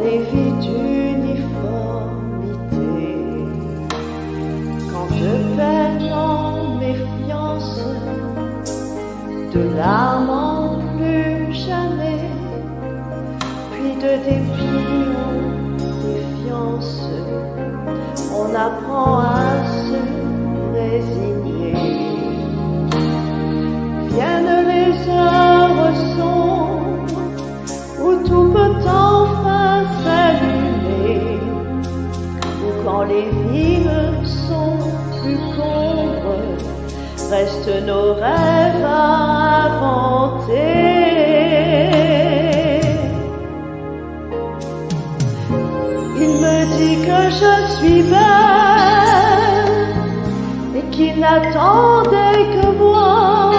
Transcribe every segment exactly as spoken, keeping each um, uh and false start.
les vies d'uniformité, quand je peine en méfiance, de larmes en plus jamais, puis de dépit en défiance, on apprend à se résigner. Viennent les heures sombres où tout peut enfin s'allumer, ou quand les vies sont plus sombres, restent nos rêves à inventer. Il me dit que je suis belle et qu'il n'attendait que moi.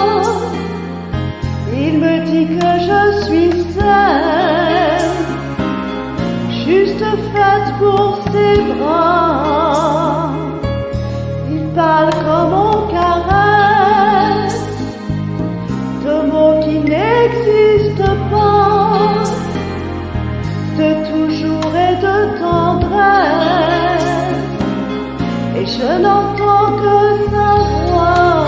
Il me dit que je suis celle, juste faite pour ses bras. Il parle comme on caresse de mots qui n'existent pas, de toujours et de tendresse, et je n'entends que sa voix.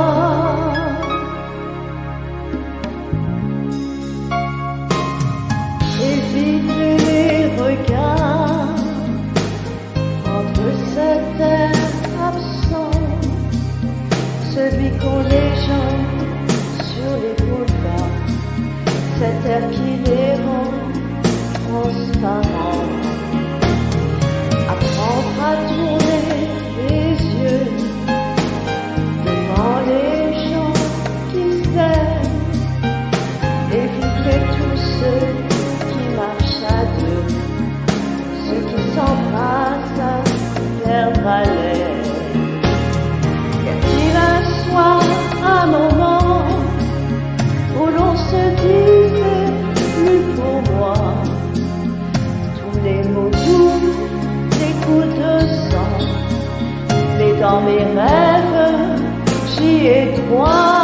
Éviter les regards entre cet air absent, celui qu'ont les gens sur les boulevards, cet air qui les rend transparents. Apprendre à tourner les yeux devant les gens qui s'aiment, éviter tous ceux qui marchent à deux, ceux qui s'embrassent à perdre haleine. Y a-t-il un soir, un moment où l'on se disait plus pour moi, tous les mots doux, les coups de sang, mais dans mes rêves j'y ai droit.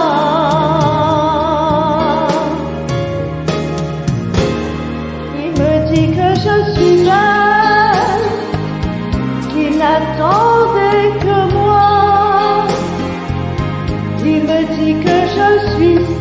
Il me dit que je suis belle, qu'il n'attendait que moi. Il me dit que je suis